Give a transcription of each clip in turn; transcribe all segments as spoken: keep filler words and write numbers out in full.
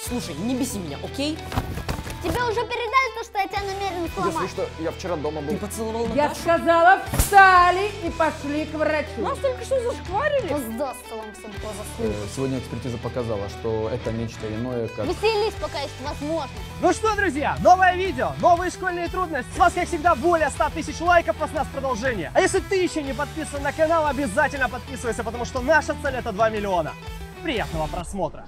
Слушай, не беси меня, окей? Тебе уже передали то, что я тебя намерен сломать? Если что, я вчера дома был. Ты поцеловал Наташу? Я сказала, встали и пошли к врачу. Нас только что зашкварили. Воздастся вам всем по заслугам. Э, Сегодня экспертиза показала, что это нечто иное, как... Веселись, пока есть возможность. Ну что, друзья, новое видео, новые школьные трудности. С вас, как всегда, более ста тысяч лайков, а с нас продолжение. А если ты еще не подписан на канал, обязательно подписывайся, потому что наша цель это два миллиона. Приятного просмотра.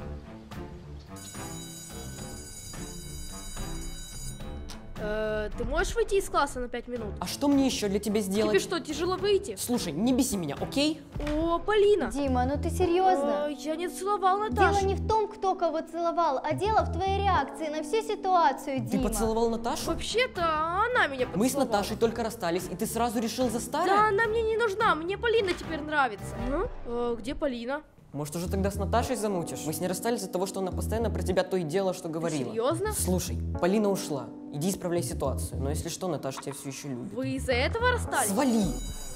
Э, ты можешь выйти из класса на пять минут? А что мне еще для тебя сделать? Тебе что, тяжело выйти? Слушай, не беси меня, окей? О, Полина. Дима, ну ты серьезно? Э, я не целовал Дело Наташу. не в том, кто кого целовал, а дело в твоей реакции на всю ситуацию, Ты Дима. поцеловал Наташу? Вообще-то она меня поцеловала. Мы с Наташей только расстались, и ты сразу решил за Да, старое? она мне не нужна, мне Полина теперь нравится. Ну, э, где Полина? Может, уже тогда с Наташей замутишь? Мы с ней расстались из-за того, что она постоянно про тебя то и дело, что говорила. Серьезно? Слушай, Полина ушла. Иди исправляй ситуацию. Но если что, Наташа тебя все еще любит. Вы из-за этого расстались? Свали!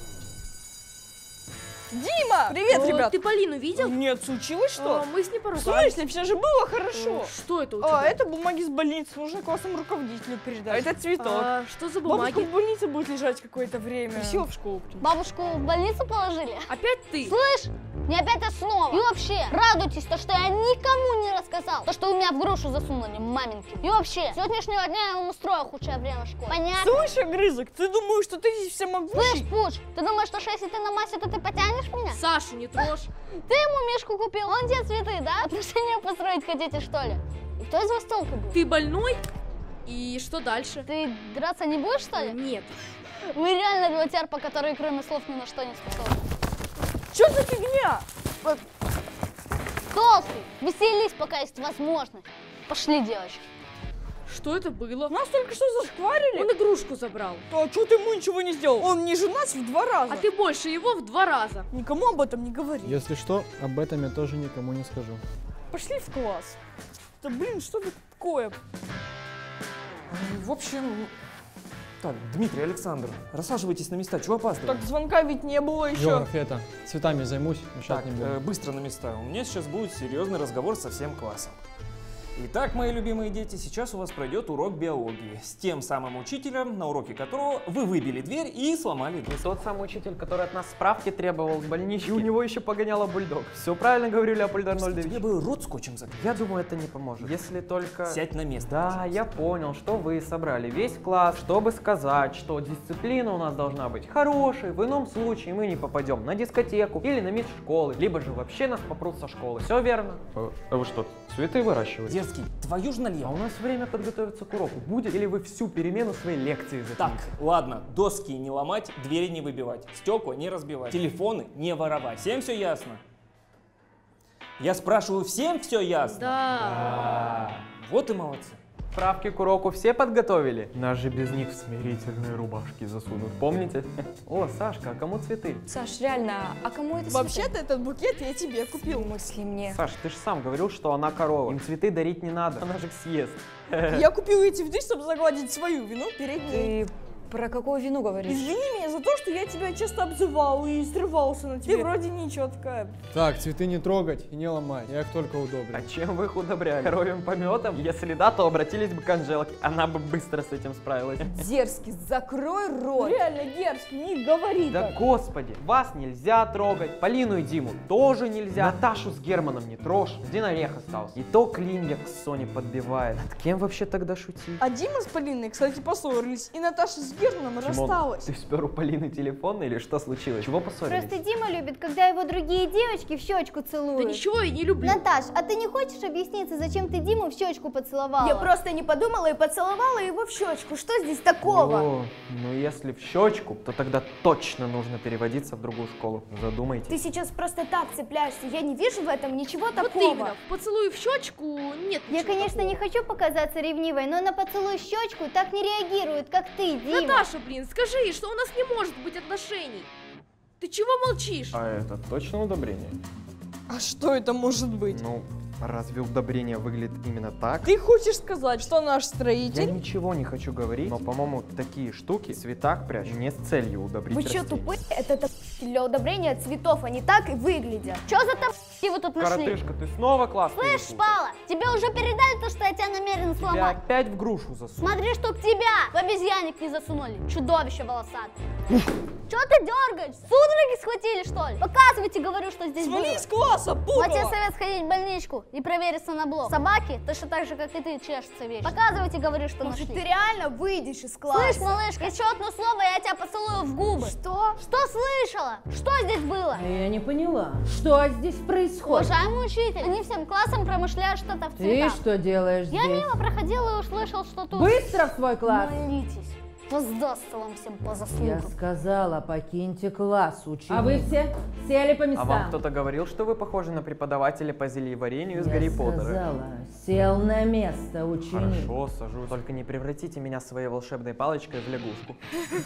Дима! Привет, Э, ребят! Ты Полину видел? Нет, случилось что? Э, мы с ней В поругались. смысле? Все же было хорошо. Э, Что это у тебя? А, это бумаги с больницы, нужно классному руководителю передать. А это цветок. А, что за Бабушка бумаги? в больнице будет лежать какое-то время. Красиво в школу придет. Бабушку в больницу положили? Опять ты? Слышь, не опять основа. И вообще, радуйтесь, то, что я никому не рассказал. То, что вы меня в грушу засунули, маменьки. И вообще, с сегодняшнего дня я вам устрою худшее время в школе. Понятно? Слышь, огрызок, ты думаешь, что ты здесь всемогущий? Слышь, Пуч, ты думаешь, что если ты на массе, то ты потянешь меня? Сашу не трожь. Ты ему мишку купил, он тебе цветы, да? Отношения построить хотите, что ли? И кто из вас тёлкой был? Ты больной? И что дальше? Ты драться не будешь, что ли? Нет. Вы реально два терпа, которые кроме слов ни на что не способны. Что за фигня? Толстый, веселись, пока есть возможность. Пошли, девочки. Что это было? Нас только что зашкварили. Он игрушку забрал. А что ты ему ничего не сделал? Он ниже нас в два раза. А ты больше его в два раза. Никому об этом не говори. Если что, об этом я тоже никому не скажу. Пошли в класс. Да блин, что это такое? В общем... Так, Дмитрий, Александр, рассаживайтесь на места, чего опаздываем? Так звонка ведь не было еще. Географ, это, цветами займусь, мешать Так, не буду. э, быстро на места. У меня сейчас будет серьезный разговор со всем классом. Итак, мои любимые дети, сейчас у вас пройдет урок биологии с тем самым учителем, на уроке которого вы выбили дверь и сломали дверь. Не тот самый учитель, который от нас справки требовал в больничке. И у него еще погоняло бульдог. Все правильно говорю, Леопольд Арнольдович. Тебе бы рот скотчем закрыть. Я думаю, это не поможет. Если только... Сядь на место. Да, пожалуйста. я понял, что вы собрали весь класс, чтобы сказать, что дисциплина у нас должна быть хорошей. В ином случае мы не попадем на дискотеку или на мисс школы, либо же вообще нас попрут со школы. Все верно? А, а вы что, цветы выращиваете? Дерзкий, твою ж А налево. у нас время подготовиться к уроку будет, или вы всю перемену своей лекции затяните? Так, ладно, доски не ломать, двери не выбивать, стекла не разбивать, телефоны не воровать. Всем все ясно? Я спрашиваю, всем все ясно? Да. Вот и молодцы. Справки к уроку все подготовили? Нас же без них в смирительные рубашки засунут, помните? О, Сашка, а кому цветы? Саш, реально, а кому это Вообще-то этот букет я тебе купил. В смысле мне? Саш, ты же сам говорил, что она корова. Им цветы дарить не надо, она же их съест. Я купил эти цветы, чтобы загладить свою вину перед ней. Ты про какую вину говоришь? Извини меня за то, что я тебя часто обзывал и срывался на тебе. Ты вроде ничего такая. Так, цветы не трогать и не ломать, я их только удобрю. А чем вы их удобряли? Коровьим пометом? Если да, то обратились бы к Анжелке, она бы быстро с этим справилась. Дерзкий, закрой рот! Реально дерзкий, не говори Да так. господи, вас нельзя трогать, Полину и Диму тоже нельзя, Наташу с Германом не трожь, один орех остался. И то Клинья к Соне подбивает. Над кем вообще тогда шутить? А Дима с Полиной, кстати, поссорились, и Наташа с Германом рассталась. Ты спер у Полины телефон или что случилось? Чего поссорились? Просто Дима любит, когда его другие девочки в щечку Да целуют. ничего я не люблю. Наташ, а ты не хочешь объясниться, зачем ты Диму в щечку поцеловала? Я просто не подумала и поцеловала его в щечку. Что здесь такого? О, ну если в щечку, то тогда точно нужно переводиться в другую школу. Задумайтесь. Ты сейчас просто так цепляешься. Я не вижу в этом ничего Вот такого. именно, в поцелуй в щечку нет Я, ничего конечно, такого. не хочу показаться ревнивой, но на поцелуй в щечку так не реагируют, как ты, Дима. Наташа, блин, скажи, что у нас не может быть отношений. Ты чего молчишь? А это точно удобрение? А что это может быть? Ну, разве удобрение выглядит именно так? Ты хочешь сказать, что наш Я строитель... ничего не хочу говорить, но, по-моему, такие штуки в цветах прячут не с целью удобрить Вы что, растения. тупые? Это, это Для удобрения цветов они так и выглядят. Что за таб***ки вы тут нашли? Коротышка, ты снова класс Слышь, перепутал. Шпала, тебе уже передали то, что я тебя намерен Тебя сломать? опять в грушу засунул. Смотри, чтоб тебя в обезьянник не засунули, чудовище волосатое. Чё ты дергаешь? Судороги схватили, что ли? Показывайте, говорю, что здесь было. Свали из класса, Вот тебе пукало! совет сходить в больничку и провериться на блок. Собаки точно так же, как и ты, чешутся вечно. Показывайте, говорю, что Может, нашли. ты реально выйдешь из класса? Слышь, малышка, еще одно слово, и я тебя поцелую в губы. Что? Что слышала? Что здесь было? Я не поняла, что здесь происходит? Уважаемый учитель, они всем классом промышляют что-то в Ты цветах. что делаешь Я здесь? мимо проходила и услышал, что тут... Быстро в свой класс! Молитесь. Воздастся вам всем по Я заслугам. сказала, покиньте класс, ученик. А вы все сели по А местам. вам кто-то говорил, что вы похожи на преподавателя по зельеварению из Я Гарри Поттера? сказала, сел на место, ученик. Хорошо, сажу. Только не превратите меня своей волшебной палочкой в лягушку.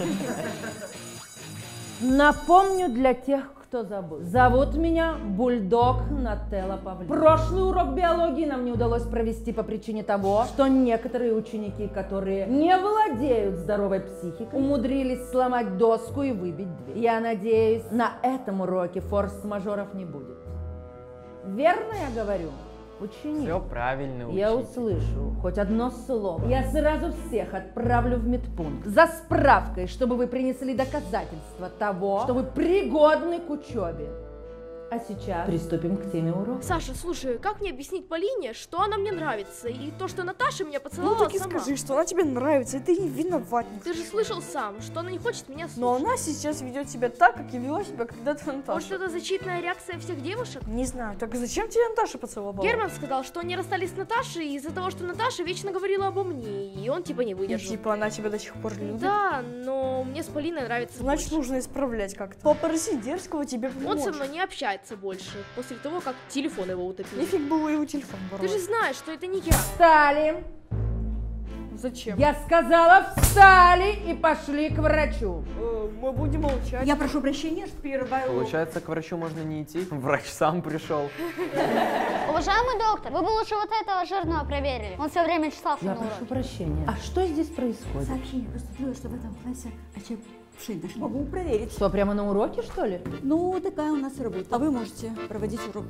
Напомню для тех, кто забыл. Зовут меня Бульдог Нателла Павлин. Прошлый урок биологии нам не удалось провести по причине того, что некоторые ученики, которые не владеют здоровой психикой, умудрились сломать доску и выбить дверь. Я надеюсь, на этом уроке форс-мажоров не будет. Верно я говорю? Ученик. Все правильно, учитель. Я услышу хоть одно слово. Я сразу всех отправлю в медпункт за справкой, чтобы вы принесли доказательства того, что вы пригодны к учебе. А сейчас приступим к теме урока. Саша, слушай, как мне объяснить Полине, что она мне нравится, и то, что Наташа меня Ну поцеловала так и сама? скажи, что она тебе нравится, и ты не виноват. Ты же слышал сам, что она не хочет меня слушать. Но она сейчас ведет себя так, как и вела себя когда-то Наташа. Может, это защитная реакция всех девушек? Не знаю, так зачем тебе Наташа поцеловала? Герман сказал, что они расстались с Наташей из-за того, что Наташа вечно говорила обо мне, и он типа не И выдержал. типа она тебя до сих пор любит. Да, но мне с Полиной нравится Значит, больше. нужно исправлять как-то. Попроси Дерзкого тебе помочь. Он со мной не общается больше, после того, как телефон его утопил. Нифиг было его телефон Ты воровать. же знаешь, что это не я. Встали! Зачем? Я сказала, встали и пошли к врачу. Э, мы будем молчать. Я прошу прощения, что прерываю. Получается, к врачу можно не идти? Врач сам пришел. Уважаемый доктор, вы бы лучше вот этого жирного проверили. Он все время чесался Я на прошу уроке. прощения. А что здесь происходит? Сообщение поступило, что в этом классе очевидно. Могу проверить. Что, прямо на уроке, что ли? Ну, такая у нас работа. А вы можете проводить урок.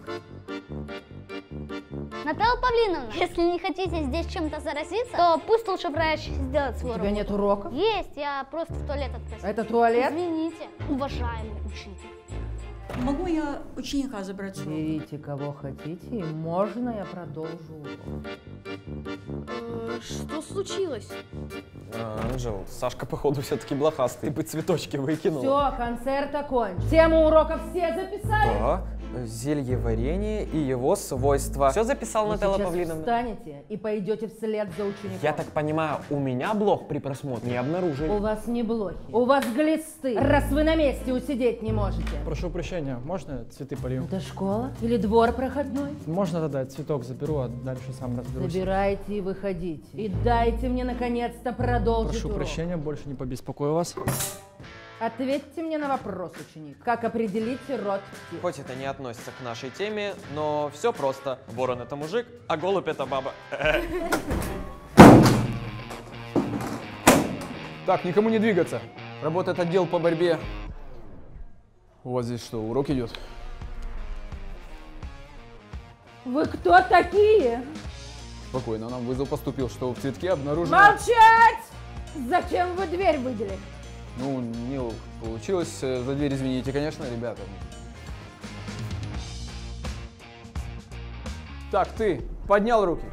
Наталья Павлиновна, если не хотите здесь чем-то заразиться, то пусть лучше врач сделает свой У тебя работу. нет уроков? Есть, я просто в туалет отпросила. Это туалет? Извините, уважаемый учитель. Могу я ученика забрать с урока? Берите кого хотите, и можно я продолжу урок. Э, Что случилось? Анжел, Сашка, походу, все-таки блохастый. Ты бы цветочки выкинул. Все, концерт окончен. Тему урока все записали? Да, зельеварение и его свойства. Все записал Вы Нателла сейчас Павлиновна? встанете и пойдете вслед за учеником. Я так понимаю, у меня блох при просмотре не обнаружили. У вас не блохи, у вас глисты, раз вы на месте усидеть не можете. Прошу прощения, можно цветы полью? Это школа или двор проходной? Можно тогда цветок заберу, а дальше сам разберусь. Забирайте и выходите. И дайте мне наконец-то продолжить Прошу урок. прощения, больше не побеспокою вас. Ответьте мне на вопрос, ученик. Как определить род птиц? Хоть это не относится к нашей теме, но все просто. Ворон это мужик, а голубь это баба. Так, никому не двигаться. Работает отдел по борьбе. У вас здесь что, урок идет? Вы кто такие? Спокойно, нам вызов поступил, что в цветке обнаружено... Молчать! Зачем вы дверь выделили? Ну, не получилось. э, За дверь извините, конечно, ребята. Так, ты поднял руки.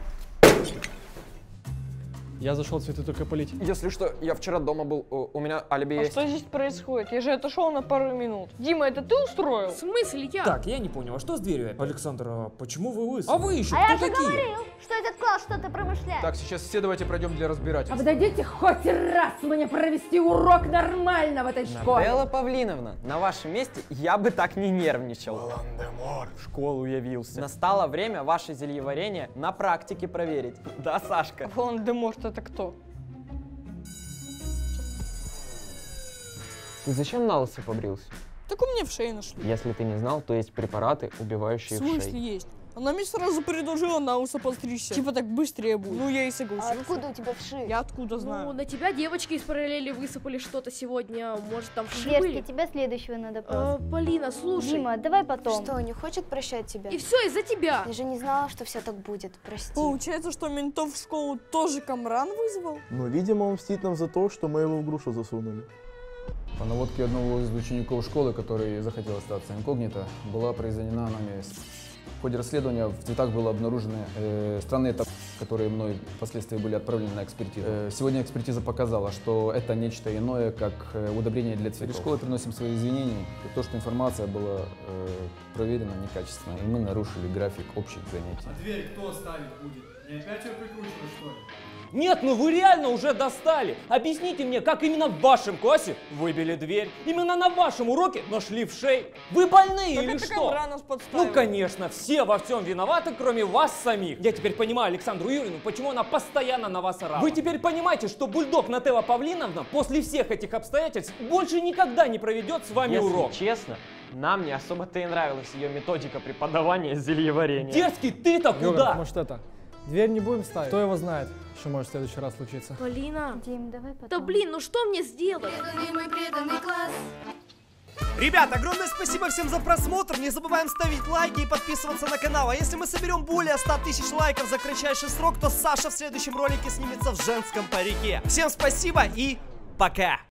Я зашел цветы только полить. Если что, я вчера дома был, у, у меня алиби А есть. что здесь происходит? Я же отошел на пару минут. Дима, это ты устроил? В смысле я? Так, я не понял, а что с дверью? Александр, а почему вы высунули? А вы еще А я кто же такие? говорил, что этот класс что-то промышляет. Так, сейчас все давайте пройдем для разбирательства. А вы дадите хоть раз мне провести урок нормально в этой школе? Нателла Павлиновна, на вашем месте я бы так не нервничал. Волан-де-Мор в школу явился. Настало время ваше зельеварение на практике проверить. Да, Сашка? Волан-де-Мор, это кто? Ты зачем на лысо побрился? Так у меня в шее нашли. Если ты не знал, то есть препараты, убивающие В в смысле шее. есть? Она мне сразу предложила на усо подстричься. Типа так быстрее будет. Ну, я и согласился. А откуда у тебя вши? Я откуда знаю? Ну, на тебя девочки из параллели высыпали что-то сегодня. Может, там вши Верки, были? тебя следующего надо А, просто. Полина, слушай. Дима, давай потом. Что, не хочет прощать тебя? И все из-за тебя. Я же не знала, что все так будет, прости. Получается, что ментов в школу тоже Камран вызвал? Ну, видимо, он мстит нам за то, что мы его в грушу засунули. По наводке одного из учеников школы, который захотел остаться инкогнито, была произведена нами. В ходе расследования в цветах было обнаружены э, странные этапы, которые мной впоследствии были отправлены на экспертизу. Э, сегодня экспертиза показала, что это нечто иное, как э, удобрение для цветов. Перед школой приносим свои извинения за то, что информация была э, проверена некачественно, и мы нарушили график общих занятий. А дверь кто ставить будет? Не опять ее прикручивать, что ли? Нет, ну вы реально уже достали. Объясните мне, как именно в вашем классе выбили дверь? Именно на вашем уроке нашли вшей? Вы больные Так или это что? Камран нас подставил. Ну, конечно, все во всем виноваты, кроме вас самих. Я теперь понимаю Александру Юрьевну, почему она постоянно на вас орала. Вы теперь понимаете, что бульдог Нателла Павлиновна после всех этих обстоятельств больше никогда не проведет с вами Если урок. честно, нам не особо-то и нравилась ее методика преподавания зельеварения. Дерзкий, ты-то Юра, куда? может это, дверь не будем ставить? Кто его знает, что может в следующий раз случиться? Полина. Дим, давай потом. Да блин, ну что мне сделать? Ребят, огромное спасибо всем за просмотр. Не забываем ставить лайки и подписываться на канал. А если мы соберем более ста тысяч лайков за кратчайший срок, то Саша в следующем ролике снимется в женском парике. Всем спасибо и пока!